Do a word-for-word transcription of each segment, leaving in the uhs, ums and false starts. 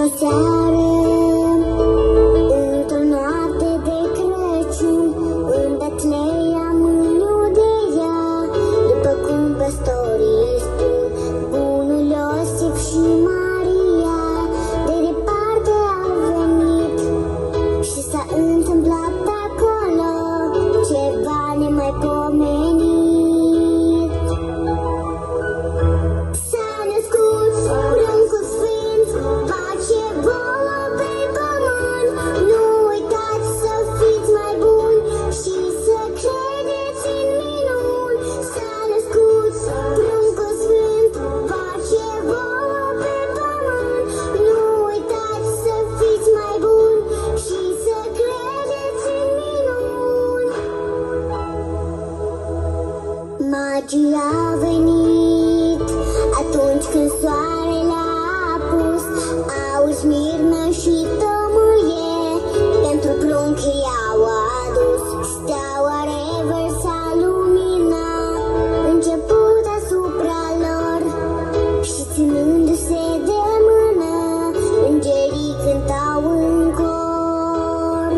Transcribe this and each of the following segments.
într-o seară, într-o noapte de Crăciun, în Betleem, în Iudeea, după cum păstorii spun, bunul Iosif și Maria de departe au venit și s-a întâmplat acolo ceva nemaipomenit. S-a născut pruncul sfânt, pace vouă pe pământ. Nu uitați să fiți mai buni și să credeți în minuni. S-a născut pruncul sfânt, pace vouă pe pământ. Nu uitați să fiți mai buni și să credeți în minuni. Magii au venit atunci când soarele a pus, auzi mirnă și tămâie, pentru prunc i-au adus. Steaua revărsa lumina, început asupra lor, și ținându-se de mână, îngerii cântau în cor.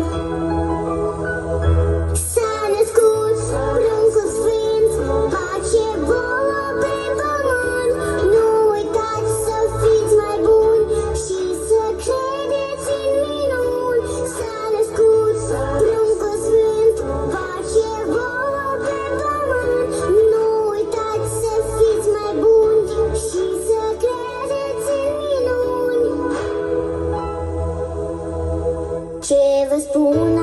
S-a născut pruncul sfânt, pace vouă pe pământ. Nu uitați să fiți mai buni și să credeți în minuni. S-a născut pruncul sfânt, pace vouă pe pământ. Nu uitați să fiți mai buni și să credeți în minuni. Ce vă spun